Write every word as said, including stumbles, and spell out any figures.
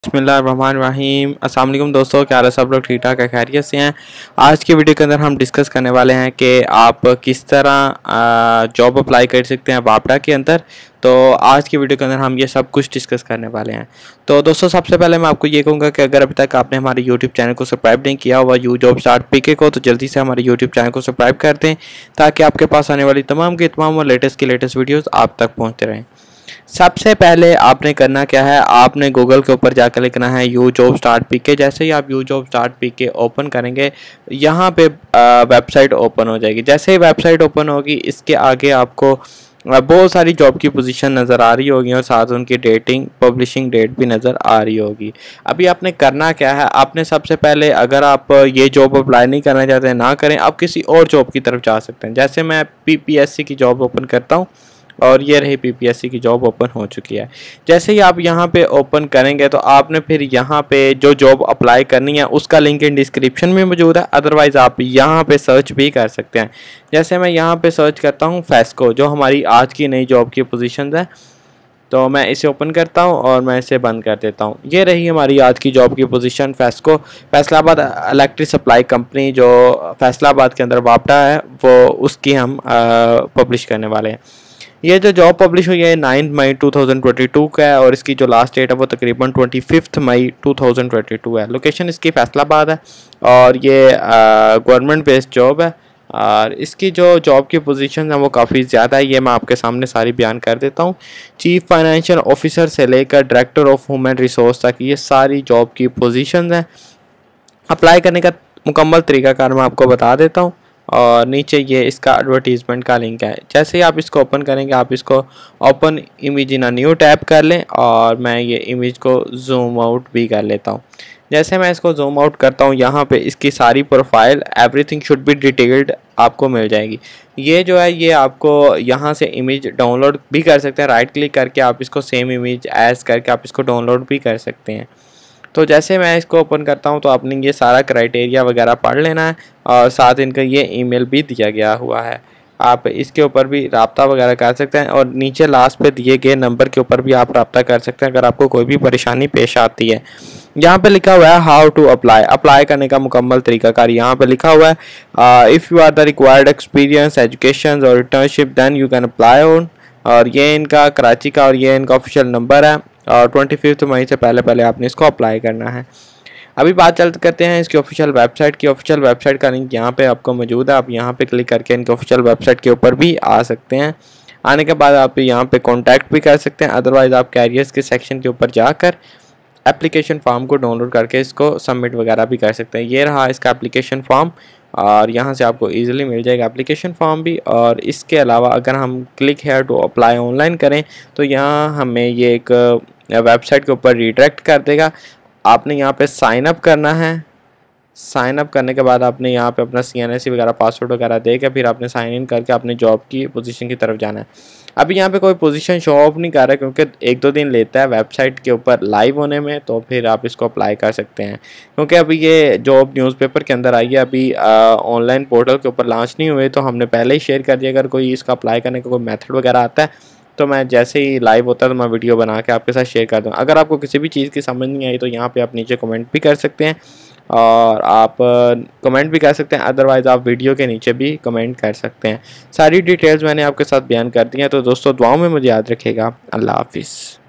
बिस्मिल्लाहिर्रहमानिर्रहीम। अस्सलाम वालेकुम दोस्तों, क्या हाल है? सब लोग ठीक ठाक है, खैरियत से हैं। आज की वीडियो के अंदर हम डिस्कस करने वाले हैं कि आप किस तरह जॉब अप्लाई कर सकते हैं बापडा के अंदर। तो आज की वीडियो के अंदर हम ये सब कुछ डिस्कस करने वाले हैं। तो दोस्तों, सबसे पहले मैं आपको ये कहूँगा कि अगर अभी तक आपने हमारे यूट्यूब चैनल को सब्सक्राइब नहीं किया हुआ यू जॉब स्टार्ट पीके को, तो जल्दी से हमारे यूट्यूब चैनल को सब्सक्राइब कर दें ताकि आपके पास आने वाली तमाम की तमाम और लेटेस्ट की लेटेस्ट वीडियोज़ आप तक पहुँचते रहें। सबसे पहले आपने करना क्या है, आपने गूगल के ऊपर जाकर लिखना है यू जॉब स्टार्ट पीके। जैसे ही आप U job start PK open करेंगे, यहाँ पे वेबसाइट ओपन हो जाएगी। जैसे ही वेबसाइट ओपन होगी, इसके आगे आपको बहुत सारी जॉब की पोजीशन नज़र आ रही होगी और साथ उनकी डेटिंग पब्लिशिंग डेट भी नज़र आ रही होगी। अभी आपने करना क्या है, आपने सबसे पहले, अगर आप ये जॉब अप्लाई नहीं करना चाहते हैं ना करें, आप किसी और जॉब की तरफ जा सकते हैं। जैसे मैं पीपीएससी की जॉब ओपन करता हूँ और ये रही पीपीएससी की जॉब ओपन हो चुकी है। जैसे ही आप यहाँ पे ओपन करेंगे तो आपने फिर यहाँ पे जो जॉब अप्लाई करनी है उसका लिंक इन डिस्क्रिप्शन में मौजूद है, अदरवाइज़ आप यहाँ पे सर्च भी कर सकते हैं। जैसे मैं यहाँ पे सर्च करता हूँ फेस्को, जो हमारी आज की नई जॉब की पोजीशन है, तो मैं इसे ओपन करता हूँ और मैं इसे बंद कर देता हूँ। ये रही हमारी आज की जॉब की position FESCO, Faisalabad electric supply company, जो फैसलाबाद के अंदर बापडा है, वो उसकी हम पब्लिश करने वाले हैं। ये जो जॉब पब्लिश हुई है nine May two thousand twenty two का है और इसकी जो लास्ट डेट है वो तकरीबन twenty fifth May two thousand twenty two है। लोकेशन इसकी फैसलाबाद है और ये गवर्नमेंट बेस्ड जॉब है। और इसकी जो जॉब की पोजीशन है वो काफ़ी ज़्यादा है, ये मैं आपके सामने सारी बयान कर देता हूँ। चीफ फाइनेंशियल ऑफिसर से लेकर डायरेक्टर ऑफ ह्यूमन रिसोर्स तक ये सारी जॉब की पोजीशन है। अप्लाई करने का मुकम्मल तरीक़ाकार मैं आपको बता देता हूँ और नीचे ये इसका एडवर्टीज़मेंट का लिंक है। जैसे ही आप इसको ओपन करेंगे, आप इसको open image in a new tab कर लें और मैं ये इमेज को जूम आउट भी कर लेता हूँ। जैसे मैं इसको जूम आउट करता हूँ, यहाँ पे इसकी सारी profile everything should be detailed आपको मिल जाएगी। ये जो है ये आपको यहाँ से इमेज डाउनलोड भी कर सकते हैं, राइट क्लिक करके आप इसको सेम इमेज एज करके आप इसको डाउनलोड भी कर सकते हैं। तो जैसे मैं इसको ओपन करता हूँ तो आपने ये सारा क्राइटेरिया वगैरह पढ़ लेना है और साथ इनका ये ईमेल भी दिया गया हुआ है। आप इसके ऊपर भी रब्ता वगैरह कर सकते हैं और नीचे लास्ट पे दिए गए नंबर के ऊपर भी आप रब्ता कर सकते हैं अगर आपको कोई भी परेशानी पेश आती है। यहाँ पे लिखा हुआ है हाउ टू अप्लाई, अप्लाई करने का मुकम्मल तरीकाकार यहाँ पे लिखा हुआ है। If you are the required experience education और internship then you can apply on. और ये इनका कराची का और ये इनका ऑफिशियल नंबर है और ट्वेंटी फिफ्थ मई से पहले पहले आपने इसको अप्लाई करना है। अभी बात चल करते हैं इसकी ऑफिशियल वेबसाइट की। ऑफिशियल वेबसाइट का लिंक यहाँ पे आपको मौजूद है, आप यहाँ पे क्लिक करके इनकी ऑफिशियल वेबसाइट के ऊपर भी आ सकते हैं। आने के बाद आप यहाँ पे कॉन्टैक्ट भी कर सकते हैं, अदरवाइज़ आप कैरियर्स के सेक्शन के ऊपर जाकर एप्लीकेशन फॉर्म को डाउनलोड करके इसको सबमिट वगैरह भी कर सकते हैं। ये रहा इसका एप्लीकेशन फॉर्म और यहाँ से आपको इजीली मिल जाएगा एप्लीकेशन फॉर्म भी। और इसके अलावा अगर हम click here to apply online करें तो यहाँ हमें ये एक वेबसाइट के ऊपर रिडायरेक्ट कर देगा। आपने यहाँ पे साइन अप करना है। साइन अप करने के बाद आपने यहाँ पे अपना सी एन एस सी वगैरह पासवर्ड वगैरह देकर फिर आपने साइन इन करके अपने जॉब की पोजीशन की तरफ जाना है। अभी यहाँ पे कोई पोजीशन शो ऑफ नहीं कर रहा है क्योंकि एक दो दिन लेता है वेबसाइट के ऊपर लाइव होने में, तो फिर आप इसको अप्लाई कर सकते हैं क्योंकि अभी ये जॉब न्यूज़पेपर के अंदर आई है, अभी ऑनलाइन पोर्टल के ऊपर लॉन्च नहीं हुए, तो हमने पहले ही शेयर कर दिया। अगर कोई इसका अप्लाई करने का कोई मेथड वगैरह आता है तो मैं जैसे ही लाइव होता है तो मैं वीडियो बना के आपके साथ शेयर कर दूँ। अगर आपको किसी भी चीज़ की समझ नहीं आई तो यहाँ पे आप नीचे कमेंट भी कर सकते हैं और आप कमेंट भी कर सकते हैं, अदरवाइज़ आप वीडियो के नीचे भी कमेंट कर सकते हैं। सारी डिटेल्स मैंने आपके साथ बयान कर दी हैं। तो दोस्तों, दुआओं में मुझे याद रखिएगा। अल्लाह हाफिज़।